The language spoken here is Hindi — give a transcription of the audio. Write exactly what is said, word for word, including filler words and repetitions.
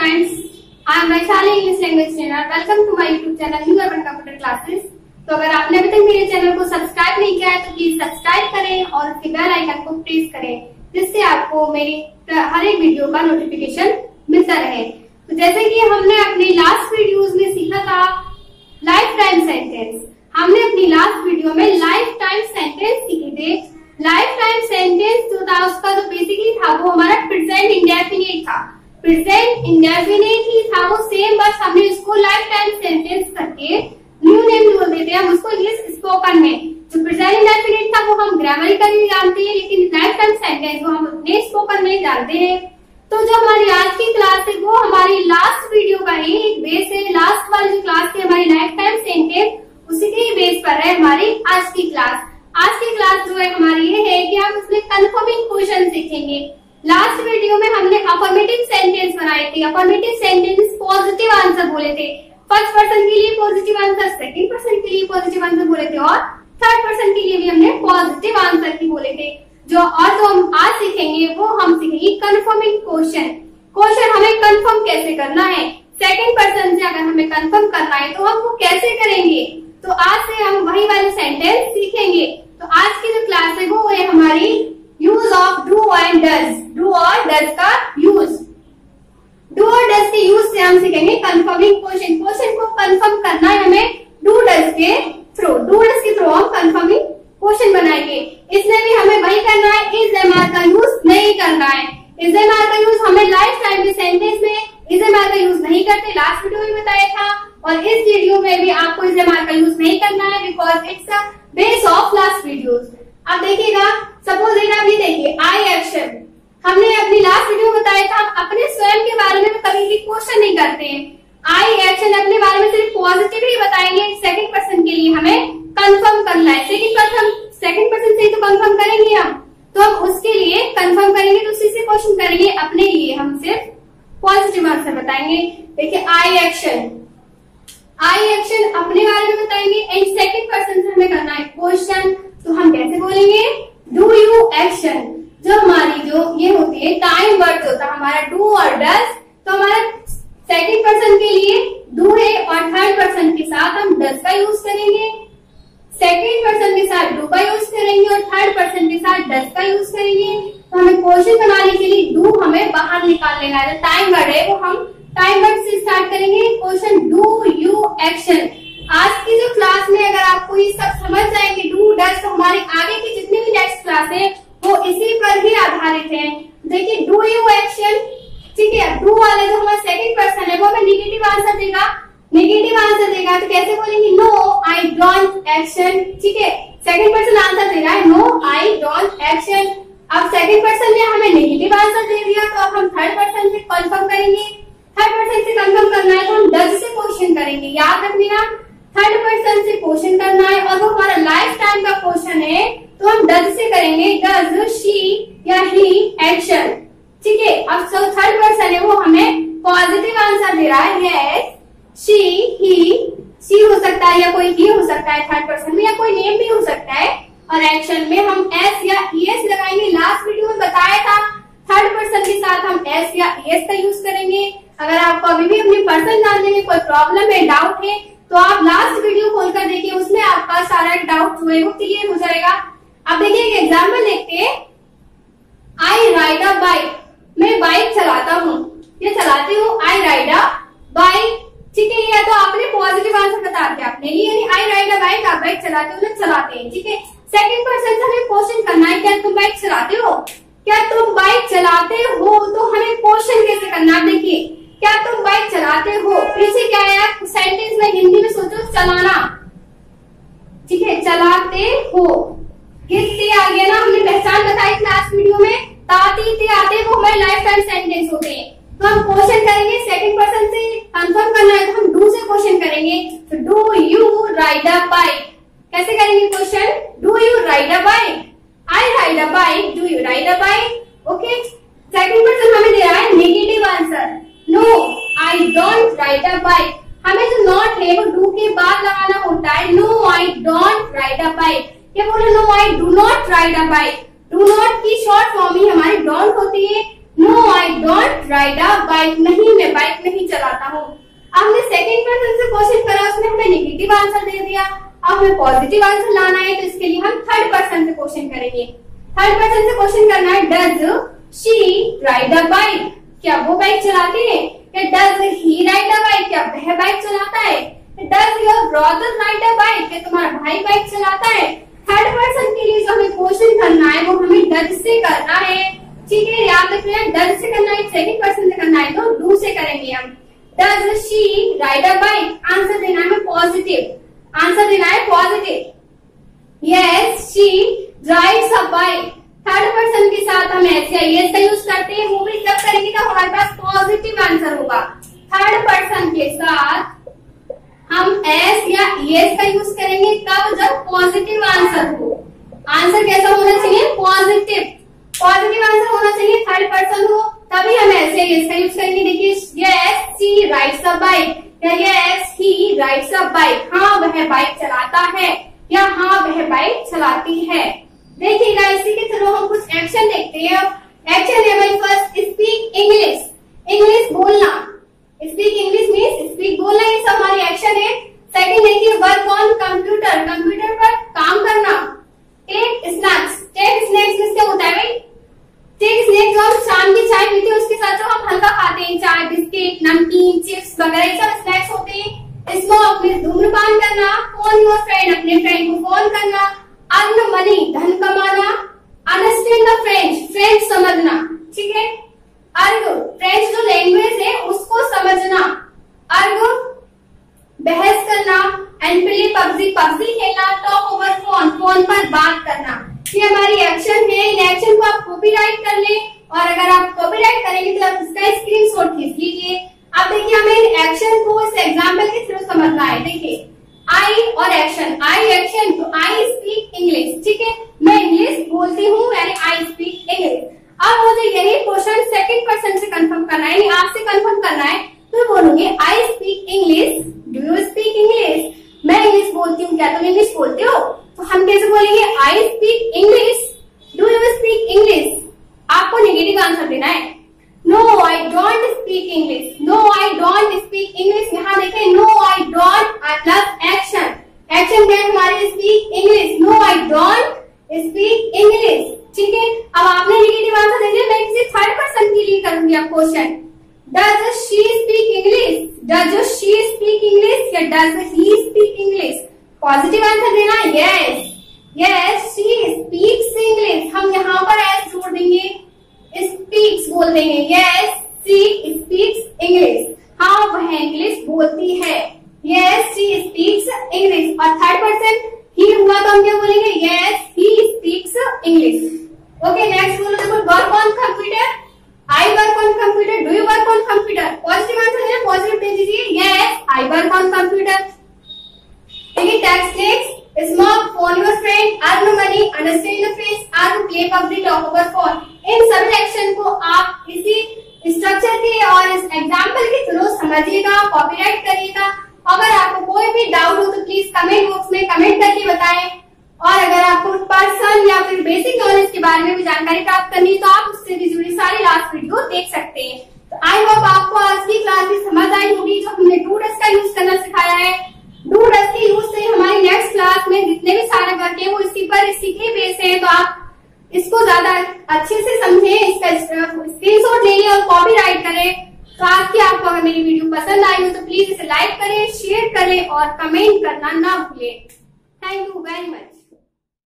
friends, I am Vaishali English language trainer. Welcome to my YouTube channel New Urban Computer Classes. तो अगर आपने अभी तक मेरे चैनल को सब्सक्राइब नहीं किया है तो प्लीज सब्सक्राइब करें और उसके बेल आइकन को प्रेस करें जिससे आपको मेरी हर एक वीडियो का नोटिफिकेशन मिलता रहे। तो जैसे कि हमने अपनी लास्ट वीडियोस में सीखा था लाइफ टाइम सेंटेंस, हमने अपनी लास्ट वीडियो में लाइफ टाइम सेंटेंस सीखे थे। लाइफ टाइम सेंटेंस जो था उसका जो बेसिकली था वो हमारा प्रेजेंट इंडेफिनिट था। प्रेजेंट इंडेफिनिट ही था वो सेम, बस हमने इसको लाइफ टाइम सेंटेंस करके न्यू नेम बोल देते हैं हम उसको इंग्लिश स्पोकन में। जो प्रेजेंट इंडेफिनिट था वो हम ग्रामरिकली जानते हैं, लेकिन लाइफ टाइम सेंटेंस वो हम अपने स्पोकन में जानते हैं। तो जो हमारी आज की क्लास है वो हमारी लास्ट वीडियो का ही एक बेस है। लास्ट वाली जो क्लास थी हमारी लाइफ टाइम सेंटेंस, उसी के ही बेस पर है हमारी आज की क्लास। आज की क्लास जो है हमारी ये है कि हम उसमें कंफर्मिंग क्वेश्चन सीखेंगे। लास्ट वीडियो में हमने अफर्मेटिव सेंटेंस बनाए थे। अफर्मेटिव सेंटेंस पॉजिटिव आंसर बोले थे। फर्स्ट पर्सन के लिए पॉजिटिव आंसर, सेकंड पर्सन के लिए पॉजिटिव आंसर बोले थे और थर्ड पर्सन के लिए भी हमने पॉजिटिव आंसर ही बोले थे। जो और जो हम आज सीखेंगे वो हम सीखेंगे कंफर्मिंग क्वेश्चन। क्वेश्चन हमें कंफर्म कैसे करना है, सेकंड पर्सन से अगर हमें कंफर्म करना है तो हम वो कैसे करेंगे। तो आज से हम वही वाले सेंटेंस सीखेंगे। तो आज की जो क्लास है वो है हमारी use of do and does. Do और डज का यूज, डू और डज के यूज से हम सीखेंगे कंफर्मिंग क्वेश्चन। क्वेश्चन को कंफर्म करना है हमें डू डज के थ्रू। डू डज के थ्रू हम कंफर्मिंग क्वेश्चन बनाएंगे। इसमें भी हमें वही करना है, इज एम आर का यूज नहीं करना है। इज एम आर का यूज हमें लाइफ टाइम के सेंटेंस में इज एम आर का यूज नहीं करते, लास्ट वीडियो में बताया था। और इस वीडियो में भी आपको इज एम आर का यूज नहीं करना है because it's a base of last videos. अब देखिएगा, सपोज एक आप ये देखिए आई एक्शन, हमने अपनी लास्ट वीडियो में बताया था अपने स्वयं के बारे में कभी भी क्वेश्चन नहीं करते हैं। आई एक्शन अपने बारे में सिर्फ पॉजिटिव ही बताएंगे। सेकंड पर्सन के लिए हमें कंफर्म करना है। सेकंड पर्सन सेकंड पर्सन से तो कंफर्म करेंगे हम, तो हम उसके लिए कंफर्म करेंगे तो उसी से क्वेश्चन करेंगे। अपने लिए हम सिर्फ पॉजिटिव आंसर बताएंगे। देखिए आई एक्शन, आई एक्शन अपने बारे में बताएंगे एंड सेकंड पर्सन से हमें करना है क्वेश्चन। तो हम कैसे बोलेंगे, डू यू एक्शन। जो हमारी जो ये होती है टाइम वर्ड होता है हमारा डू और डज, तो हमारा सेकंड पर्सन के लिए डू है और थर्ड पर्सन के साथ हम डज का यूज करेंगे। सेकंड पर्सन के साथ डू का यूज करेंगे और थर्ड पर्सन के साथ डज का यूज करेंगे। तो हमें क्वेश्चन बनाने के लिए डू हमें बाहर निकाल लेना है। टाइम वर्ड है वो हम टाइम वर्ड से स्टार्ट करेंगे। Question do you action. आज की जो क्लास में अगर आपको ये सब समझ जाएंगे डू डज, तो हमारे आगे की जितनी भी नेक्स्ट क्लास है वो इसी पर ही आधारित है। देखिए डू यू एक्शन, ठीक है। डू वाले जो हमारा सेकंड पर्सन है वो हमें निगेटिव आंसर देगा। निगेटिव आंसर देगा तो कैसे बोलेंगे, नो आई डोंट एक्शन, ठीक है। सेकंड पर्सन आंसर दे रहा है नो आई डोंट एक्शन। अब सेकंड पर्सन ने हमें नेगेटिव आंसर दे दिया तो अब हम थर्ड पर्सन से कंफर्म करेंगे। थर्ड पर्सन से कंफर्म करना है तो हम डज से क्वेश्चन करेंगे। याद रखना थर्ड पर्सन से क्वेश्चन करना है और वो हमारा लाइफ टाइम का क्वेश्चन है तो हम डज से करेंगे। डज शी या ही एक्शन, ठीक है। अब जो थर्ड पर्सन है वो हमें पॉजिटिव आंसर दे रहा है यस शी ही। शी हो सकता है या कोई ही हो सकता है थर्ड पर्सन में, या कोई नेम भी हो सकता है। और एक्शन में हम एस या ईएस लगाएंगे। लास्ट वीडियो में बताया था थर्ड पर्सन के साथ हम एस या ईएस का यूज करेंगे। अगर आपको अभी भी अपनी पर्सन जानने में कोई प्रॉब्लम है, डाउट है, तो आप लास्ट वीडियो खोलकर देखिए, उसमें आपका सारा डाउट जो है वो क्लियर हो जाएगा। अब देखिए एक एग्जाम्पल देखते हैं। आई राइड अ बाइक, मैं बाइक चलाता हूँ, ये चलाती हूँ। आई राइड अ बाइक, ठीक है। या तो आपने पॉजिटिव आंसर बता दिया अपने लिए, यानी आई राइड अ बाइक, आप बाइक चलाते हो ना, चलाते हैं, ठीक है। सेकंड पर्सन से हमें क्वेश्चन करना है, क्या तुम बाइक चलाते हो, क्या तुम बाइक चलाते हो। तो हमें क्वेश्चन कैसे करना है, देखिए क्या तुम बाइक चलाते हो। पीछे क्या है सेंटेंस में, हिंदी में सोचो चलाना, ठीक है, चलाते हो। किससे आ गया ना, हमने पहचान बताई लास्ट वीडियो में, ताती ते आते वो हमारे लाइफ टाइम सेंटेंस होते हैं। तो हम क्वेश्चन करेंगे, सेकंड पर्सन से कंफर्म करना है तो हम डू से क्वेश्चन करेंगे। तो do you ride a bike, कैसे करेंगे question, do you ride a bike. I ride a bike, do you ride a bike, okay. Second person हमें दे रहा है negative answer, no I don't ride a bike. हमें जो नॉट है वो डू के बाद लगाना होता है। No I don't ride a bike, क्या बोले, no I do not ride a bike. Do not की शॉर्ट फॉर्म ही हमारी डोंट होती है। No I don't ride a bike, नहीं मैं बाइक नहीं चलाता हूँ। हमने सेकंड पर्सन से क्वेश्चन करा, उसने हमें नेगेटिव आंसर दे दिया। अब हमें पॉजिटिव आंसर लाना है, तो इसके लिए हम थर्ड पर्सन से क्वेश्चन करेंगे। थर्ड पर्सन से क्वेश्चन करना है, does she ride a bike, क्या वो बाइक चलाती है? Does he ride a bike, क्या वह बाइक चलाता है? Does your brother ride a bike, क्या तुम्हारा भाई बाइक चलाता है? थर्ड पर्सन के लिए जो हमें क्वेश्चन करना है वो हमें डज से करना है, ठीक है, याद रखना है। डज से करना है, सेकंड पर्सन से करना है तो डू से करेंगे हम। Does she ride a bike, answer देना है पॉजिटिव, आंसर देना है positive. Yes she rides a bike, third person के साथ हम एस या यस का यूज करते हैं, वो भी जब करेंगे तो हमारे पास पॉजिटिव आंसर होगा। थर्ड पर्सन के साथ हम एस या यस का यूज करेंगे कब? जब पॉजिटिव आंसर हो। आंसर कैसा होना चाहिए? पॉजिटिव, पॉजिटिव आंसर होना चाहिए, थर्ड पर्सन हो, तभी हम एस या यस का यूज करेंगे। देखिए, yes she rides a bike, या yes he rides a bike, हाँ वह बाइक चलाता है, या हाँ वह बाइक चलाती है। देखिएगा, इसी के थ्रू हम कुछ एक्शन देखते हैं। एक्शन है हमारी फर्स्ट, स्पीक इंग्लिश, इंग्लिश बोलना, स्पीक इंग्लिश मीन्स स्पीक बोलना, ये सब हमारी एक्शन है। सेकंड देखिए, वर्क ऑन कंप्यूटर, कंप्यूटर पर काम करना। Take snacks, take snacks means क्या होता है भाई? टेक स्नैक्स जो हम शाम की चाय पीते हैं उसके साथ जो हम हल्का खाते हैं, चाय, बिस्किट, नमकीन, चिप्स वगैरह, ये सब स्नैक्स होते हैं। स्मोक मीन्स धूम्रपान करना। फोन योर फ्रेंड, अपने फ्रेंड को फोन करना। अर्न मनी, धन कमाना। अंडरस्टैंड द फ्रेंच, फ्रेंच समझना, ठीक है। अर्ग, फ्रेंच जो लैंग्वेज है उसको समझना। अर्ग, बहस करना। एंड प्ले पबजी, पबजी खेलना। टॉक ओवर फोन, फोन पर बात करना। ये हमारी एक्शन है। इन एक्शन को आप कॉपीराइट कर ले, और अगर आप कॉपीराइट करेंगे तो आप इसका स्क्रीनशॉट खींच लीजिए। अब देखिए, हमें एक्शन को इस एग्जाम्पल के थ्रू समझना है। देखिए, आई और एक्शन, आई एक्शन, तो आई स्पीक इंग्लिश, ठीक है, मैं इंग्लिश बोलती हूँ, यानी आई स्पीक इंग्लिश। अब मुझे यही क्वेश्चन सेकंड पर्सन से कंफर्म करना है, यानी आपसे कंफर्म करना है, तो बोलूंगे I speak English, do you speak English, मैं इंग्लिश बोलती हूँ, क्या तुम इंग्लिश बोलते हो? तो हम कैसे बोलेंगे? I speak English, do you speak English. आपको नेगेटिव आंसर देना है। No I don't speak English, no I don't speak English. यहाँ देखें, no I don't plus action, action क्या है हमारे? Speak English, no I don't speak English, ठीक है। अब आपने नेगेटिव आंसर दे दिया, मैं किसी थर्ड पर्सन के लिए करूंगी अब question. Does she speak English, does she speak English, या does he speak English? Positive answer देना, yes, yes she speaks English. हम यहाँ पर एस जोड़ देंगे, स्पीक्स बोल देंगे, यस शी स्पीक्स इंग्लिश, हाँ वह इंग्लिश बोलती है, यस शी स्पीक्स इंग्लिश। और थर्ड पर्सन ही हुआ तो हम क्या बोलेंगे? Yes he speaks English. Okay, next बोलो, देखो, work on computer, I work on computer, do you work on computer? Positive answer है, पॉजिटिव दे दीजिए, yes I work on computer. देखिए, text next, smoke, phone your friend, earn money, understand the French, earn play PUBG, talk over phone. इन सभी एक्शन को आप इसी स्ट्रक्चर के और इस एग्जाम्पल के थ्रू समझिएगा, कॉपीराइट करिएगा। अगर आपको कोई भी डाउट हो तो प्लीज कमेंट बॉक्स में कमेंट करके बताएं। और अगर आपको पर्सन या फिर बेसिक नॉलेज के बारे में भी जानकारी प्राप्त करनी है तो आप उससे भी जुड़ी सारी लास्ट वीडियो देख सकते हैं। तो आई होप आपको आज की क्लास भी समझ आई होगी, जो हमने डू डज का यूज करना सिखाया है। डू डज के यूज से हमारी नेक्स्ट क्लास में जितने भी सारे वर्क है वो इसी पर इसी के बेस है, तो आप इसको ज्यादा अच्छे से समझे, इसका स्क्रीनशॉट ले लें और कॉपीराइट करें। तो आज की आपको अगर मेरी वीडियो पसंद आई हो तो प्लीज इसे लाइक करें, शेयर करें और कमेंट करना ना भूलें। Thank you very much.